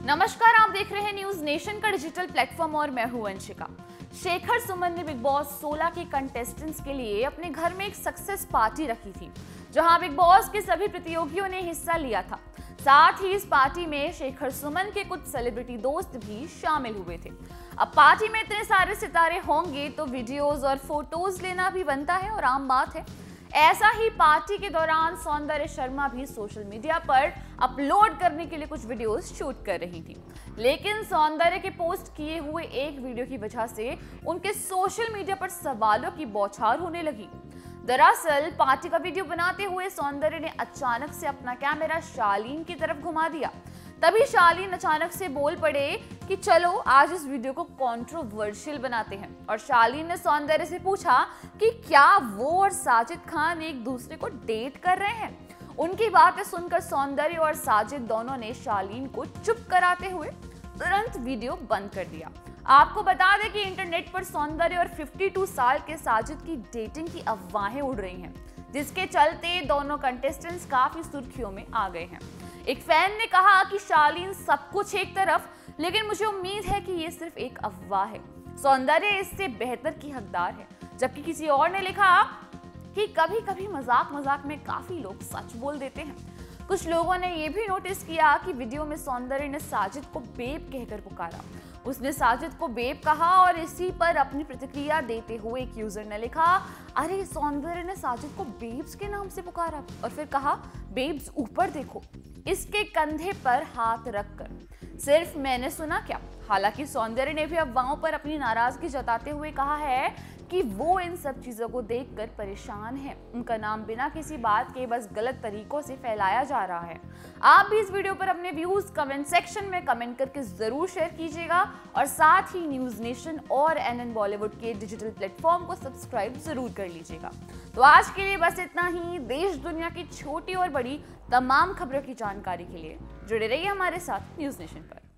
नमस्कार, आप देख रहे हैं न्यूज नेशन का डिजिटल प्लेटफॉर्म और मैं हूं अंशिका। शेखर सुमन ने बिग बॉस 16 के कंटेस्टेंट्स के लिए अपने घर में एक सक्सेस पार्टी रखी थी, जहां बिग बॉस के सभी प्रतियोगियों ने हिस्सा लिया था। साथ ही इस पार्टी में शेखर सुमन के कुछ सेलिब्रिटी दोस्त भी शामिल हुए थे। अब पार्टी में इतने सारे सितारे होंगे तो वीडियोस और फोटोज लेना भी बनता है और आम बात है। ऐसा ही पार्टी के दौरान सौंदर्य शर्मा भी सोशल मीडिया पर अपलोड करने के लिए कुछ वीडियोस शूट कर रही थी, लेकिन सौंदर्य के पोस्ट किए हुए एक वीडियो की वजह से उनके सोशल मीडिया पर सवालों की बौछार होने लगी। दरअसल पार्टी का वीडियो बनाते हुए सौंदर्य ने अचानक से अपना कैमरा शालीन की तरफ घुमा दिया। तभी शालीन अचानक से बोल पड़े कि चलो आज इस वीडियो को कंट्रोवर्शियल बनाते हैं, और शालीन ने सौंदर्य से पूछा कि क्या वो और साजिद खान एक दूसरे को डेट कर रहे हैं। उनकी बातें सुनकर सौंदर्य और साजिद दोनों ने शालीन को चुप कराते हुए तुरंत वीडियो बंद कर दिया। आपको बता दें कि इंटरनेट पर सौंदर्य और 52 साल के साजिद की डेटिंग की अफवाहें उड़ रही हैं, जिसके चलते दोनों कंटेस्टेंट्स काफी सुर्खियों में आ गए हैं। एक फैन ने कहा कि शालीन सब कुछ एक तरफ, लेकिन मुझे उम्मीद है कि ये सिर्फ एक अफवाह है, सौंदर्य इससे बेहतर की हकदार है। जबकि किसी और ने लिखा कि कभी कभी मजाक मजाक में काफी लोग सच बोल देते हैं। कुछ लोगों ने यह भी नोटिस किया कि वीडियो में सौंदर्य ने साजिद को बेब कहकर पुकारा। उसने साजिद को बेब कहा और इसी पर अपनी प्रतिक्रिया देते हुए एक यूजर ने लिखा, अरे सौंदर्य ने साजिद को बेब्स के नाम से पुकारा, और फिर कहा बेब्स ऊपर देखो, इसके कंधे पर हाथ रखकर। सिर्फ मैंने सुना क्या? हालांकि सौंदर्य ने भी अफवाहों पर अपनी नाराजगी जताते हुए कहा है कि वो इन सब चीजों को देखकर परेशान है। उनका नाम बिना किसी बात के बस गलत तरीकों से फैलाया जा रहा है। आप भी इस वीडियो पर अपने व्यूज कमेंट सेक्शन में कमेंट करके जरूर शेयर कीजिएगा, और साथ ही न्यूज नेशन और एनएन बॉलीवुड के डिजिटल प्लेटफॉर्म को सब्सक्राइब जरूर कर लीजिएगा। तो आज के लिए बस इतना ही। देश दुनिया की छोटी और बड़ी तमाम खबरों की जानकारी के लिए जुड़े रहिए हमारे साथ न्यूज नेशन पर।